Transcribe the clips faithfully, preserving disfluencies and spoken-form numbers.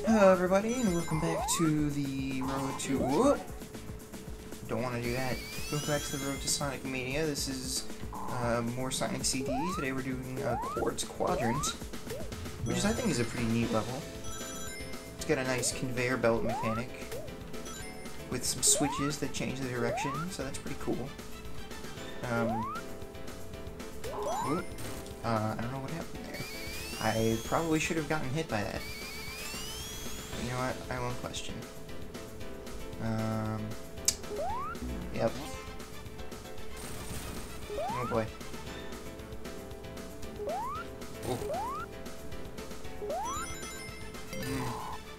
Hello everybody, and welcome back to the road to... Whoop! Don't want to do that. Welcome back to the road to Sonic Mania. This is uh, more Sonic C D. Today we're doing uh, Quartz Quadrant, which is, I think, is a pretty neat level. It's got a nice conveyor belt mechanic with some switches that change the direction, so that's pretty cool. Um, whoop. Uh, I don't know what happened there. I probably should have gotten hit by that. You know what? I won't question. Um. Yep. Oh boy. Oh. Mm.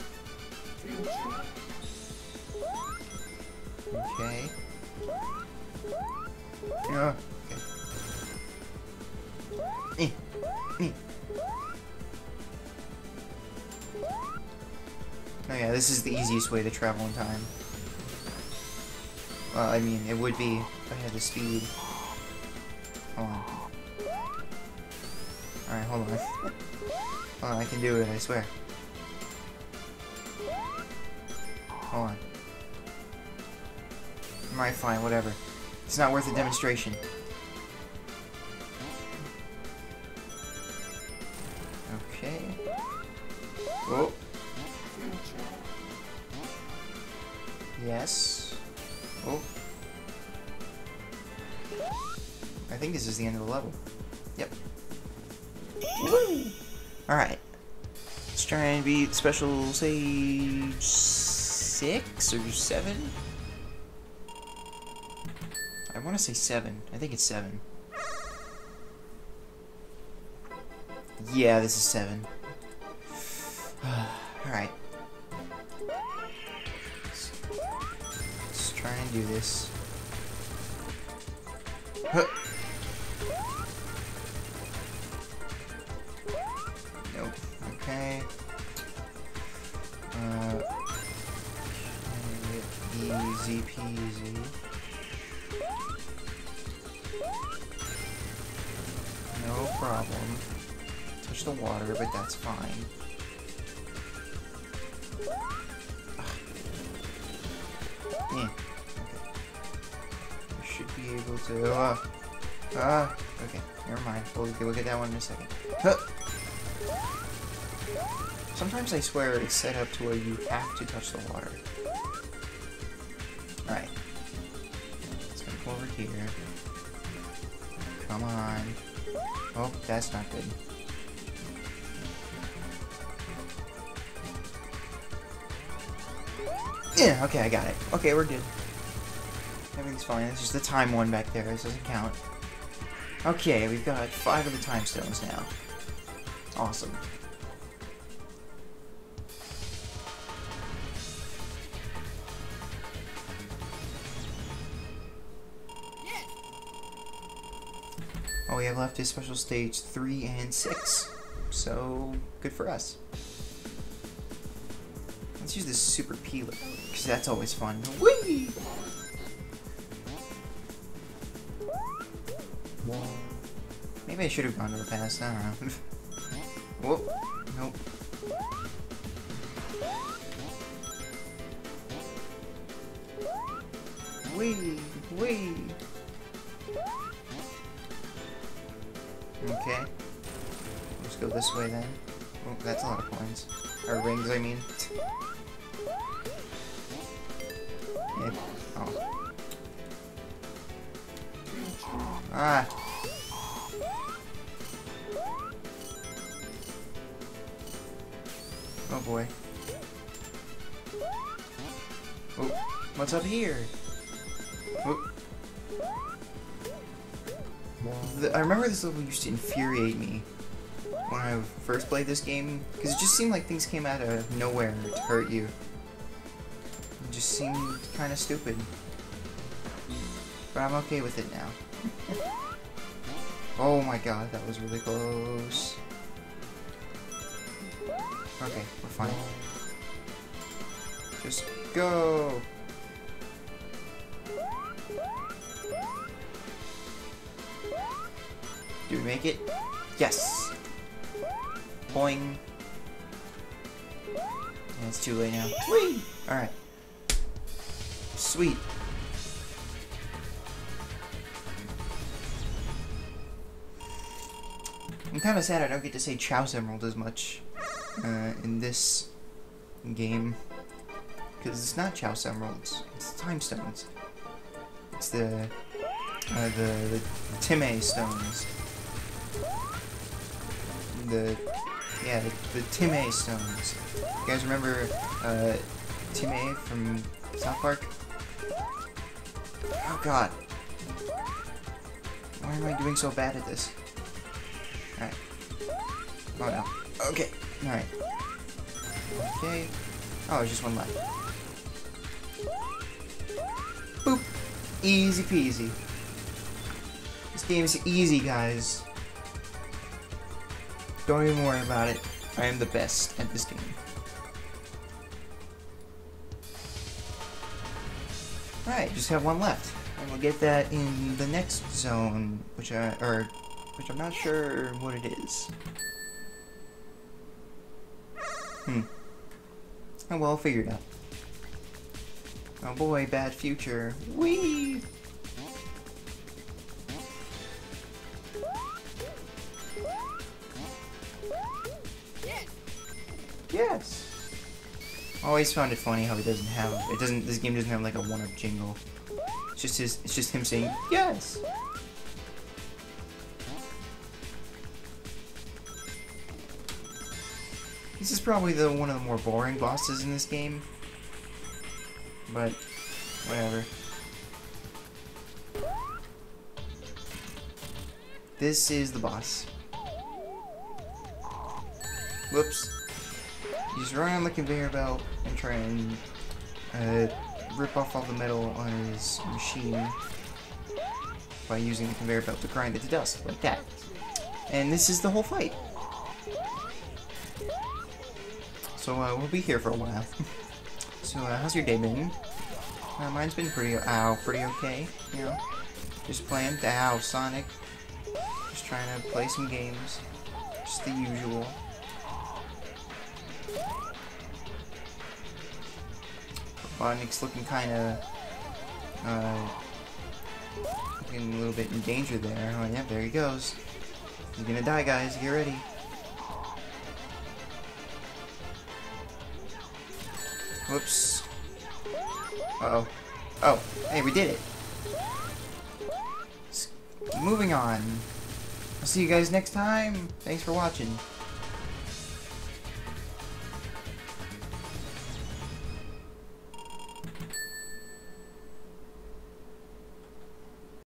Okay. Yeah. Okay. Eh. Eh. Oh yeah, this is the easiest way to travel in time. Well, I mean, it would be if I had the speed. Hold on. Alright, hold on. Hold on, I can do it, I swear. Hold on. Alright, fine, whatever. It's not worth a demonstration. Okay. Whoa. Yes. Oh. I think this is the end of the level. Yep. Woo! Alright. Let's try and beat Special Stage six or seven? I want to say seven. I think it's seven. Yeah, this is seven. Alright. Try and do this. Huh. Nope. Okay. Uh, easy peasy. No problem. Touch the water, but that's fine. Yeah. Be able to, uh, uh, okay, never mind, we'll, we'll get that one in a second. Huh. Sometimes I swear it's set up to where you have to touch the water. Alright. Let's come over here. Come on. Oh, that's not good. Yeah, okay, I got it. Okay, we're good. Everything's fine. It's just the time one back there. This doesn't count. Okay, we've got five of the time stones now. Awesome. All we have left is Special Stage three and six. So, good for us. Let's use this Super P load, because that's always fun. Whee! Maybe I should have gone to the past, I don't know. Whoop. Nope. Wee! Wee! Okay. Let's go this way then. Oh, that's a lot of coins. Or rings, I mean. Yeah. Oh. Ah! Oh boy. Oh, what's up here? Oh. The, I remember this level used to infuriate me when I first played this game, because it just seemed like things came out of nowhere to hurt you. It just seemed kind of stupid. But I'm okay with it now. Oh my god, that was really close. Okay, we're fine. Just go! Do we make it? Yes! Boing! Yeah, it's too late now. Whee! Alright. Sweet. I'm kind of sad I don't get to say Chouse Emerald as much uh, in this game. Because it's not Chouse Emeralds, it's Time Stones. It's the, uh, the, the Time Stones. The, yeah, the, the Time Stones. You guys remember uh, Time from South Park? Oh god. Why am I doing so bad at this? Alright. Oh no. Okay. Alright. Okay. Oh, there's just one left. Boop. Easy peasy. This game is easy, guys. Don't even worry about it. I am the best at this game. Alright, just have one left. And we'll get that in the next zone, which I, or, which I'm not sure what it is. Hmm. Oh well, I'll figure it out. Oh boy, bad future. Whee! Yes! Always found it funny how he doesn't have, it doesn't, this game doesn't have like a one-up jingle. It's just his, it's just him saying, yes! This is probably the one of the more boring bosses in this game. But, whatever. This is the boss. Whoops. You just run on the conveyor belt and try and uh, rip off all the metal on his machine by using the conveyor belt to grind it to dust, like that. And this is the whole fight. So uh, we'll be here for a while. So uh, how's your day been? Uh, mine's been pretty, ow, pretty okay, you know. Just playing, ow, Sonic. Just trying to play some games. Just the usual. Robotnik's looking kind of, uh, looking a little bit in danger there. Oh yeah, there he goes. He's gonna die, guys. Get ready. Whoops. Uh-oh. Oh, hey, we did it. S- moving on. I'll see you guys next time. Thanks for watching.